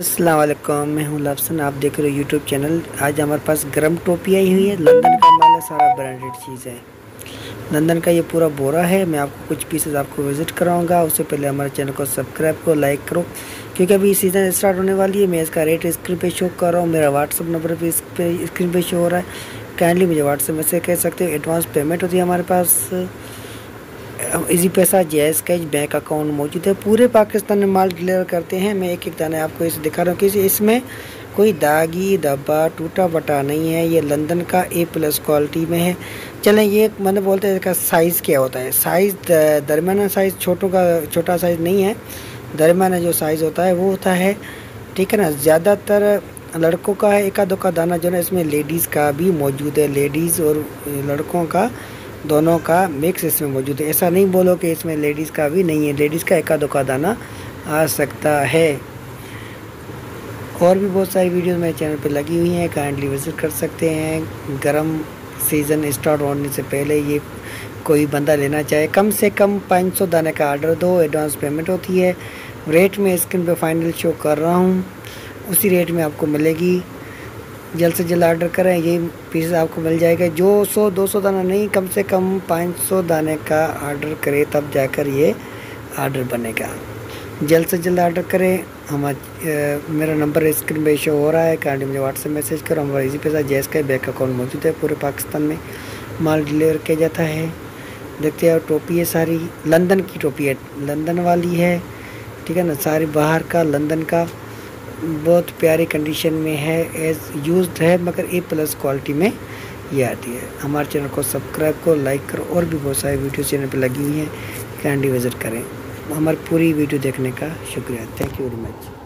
अस्सलाम वालेकुम, मैं हूं लफ्सन। आप देख रहे हो यूट्यूब चैनल। आज हमारे पास गर्म टोपी आई हुई है। लंदन का माल है, सारा ब्रांडेड चीज़ है। लंदन का ये पूरा बोरा है। मैं आपको कुछ पीसेस आपको विज़िट कराऊंगा। उससे पहले हमारे चैनल को सब्सक्राइब करो, लाइक करो, क्योंकि अभी सीज़न स्टार्ट होने वाली है। मैं इसका रेट स्क्रीन पे शो कर रहा हूँ। मेरा व्हाट्सअप नंबर भी स्क्रीन पे शो हो रहा है। काइंडली मुझे व्हाट्सअप मैसेज कह सकते हो। एडवांस पेमेंट होती है हमारे पास। Easypaisa, JazzCash, bank account मौजूद है। पूरे पाकिस्तान में माल डिलीवर करते हैं। मैं एक एक दाने आपको इसे दिखा रहा हूँ कि इसमें कोई दागी धब्बा टूटा बटा नहीं है। ये लंदन का A+ क्वालिटी में है। चलें, ये मैंने बोलते हैं इसका साइज़ क्या होता है। साइज़ दरमियाना साइज़, छोटा साइज़ नहीं है। दरमियाना जो साइज़ होता है वो होता है, ठीक है ना। ज़्यादातर लड़कों का है, एका दुक्का दाना जो है इसमें लेडीज़ का भी मौजूद है। लेडीज़ और लड़कों का दोनों का मिक्स इसमें मौजूद है। ऐसा नहीं बोलो कि इसमें लेडीज़ का भी नहीं है। लेडीज़ का एका दुक्का दाना आ सकता है। और भी बहुत सारी वीडियोस मेरे चैनल पे लगी हुई हैं, काइंडली विज़िट कर सकते हैं। गर्म सीज़न स्टार्ट होने से पहले ये कोई बंदा लेना चाहे, कम से कम 500 दाने का आर्डर दो। एडवांस पेमेंट होती है। रेट में स्क्रीन पे फाइनल शो कर रहा हूँ, उसी रेट में आपको मिलेगी। जल्द से जल्द ऑर्डर करें, ये पीस आपको मिल जाएगा। जो 100-200 दाना नहीं, कम से कम 500 दाने का ऑर्डर करें, तब जाकर ये ऑर्डर बनेगा। जल्द से जल्द ऑर्डर करें। मेरा नंबर स्क्रीन पे शो हो रहा है। काइंडली मुझे व्हाट्सएप मैसेज करो। हमारा इजी पैसा, जैज़ का बैंक अकाउंट मौजूद है। पूरे पाकिस्तान में माल डिलीवर किया जाता है। देखते हैं, टोपी है, सारी लंदन की टोपी है, लंदन वाली है, ठीक है ना। सारी बाहर का लंदन का, बहुत प्यारी कंडीशन में है, एज यूज्ड है, मगर A+ क्वालिटी में ये आती है। हमारे चैनल को सब्सक्राइब करो, लाइक करो। और भी बहुत सारी वीडियो चैनल पे लगी हुई हैं, काइंडली विज़िट करें। हमारी पूरी वीडियो देखने का शुक्रिया। Thank you very much.